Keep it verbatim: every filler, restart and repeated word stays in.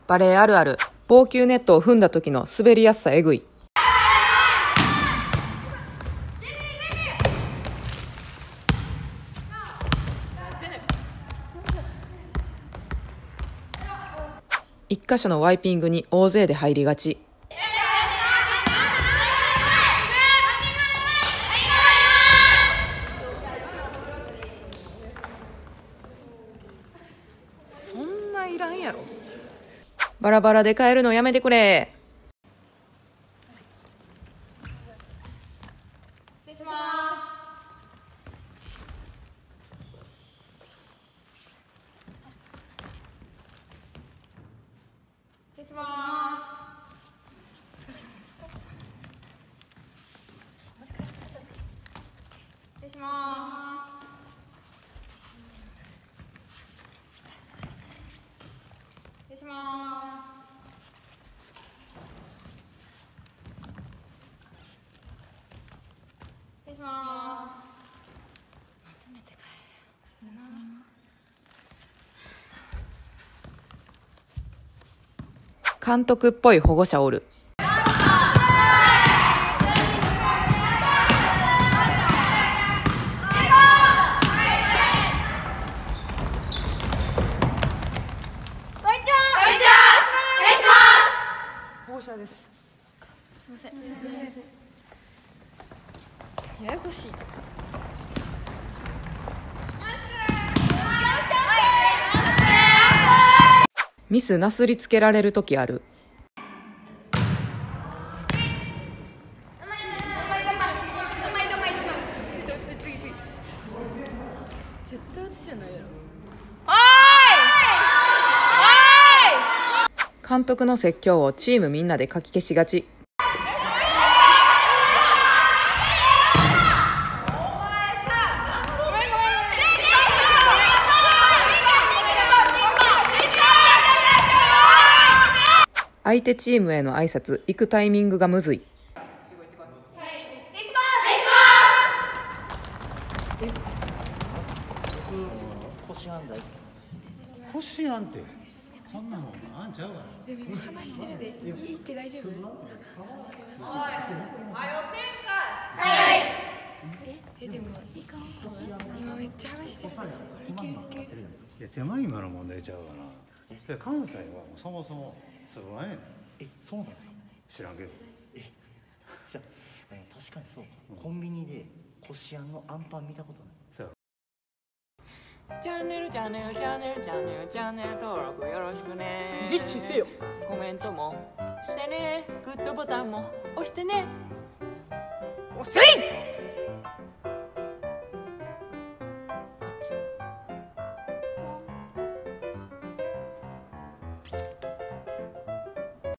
バレーあるある。防球ネットを踏んだ時の滑りやすさえぐい。一箇所のワイピングに大勢で入りがち。そんないらんやろ。バラバラで帰るのやめてくれ。 失礼します。失礼します。失礼します。失礼します。失礼します。集めて帰れよ。 監督っぽい保護者おる。保護者です。 すみません。ややこしい。 ミスなすりつけられる時ある。 絶対私じゃないやろ。 監督の説教をチームみんなでかき消しがち。相手チームへの挨拶行くタイミングがむずい。 こしあん大好き。 こしあんってこんなもんあんちゃうわ。 でも今話してるでいいって大丈夫？えでもいいかも。今めっちゃ話してる。いけるいける。 いや手間暇の問題ちゃうわな。関西はもうそもそもすごいねん。 え、そうなんですか。 知らんけど。 え、じゃあ、確かにそう。コンビニでこしあんのアンパン見たことない。 チャンネルチャンネルチャンネルチャンネルチャンネル登録よろしくね。 実施せよ。 コメントもしてね。グッドボタンも押してね。 押せい。 ポチッ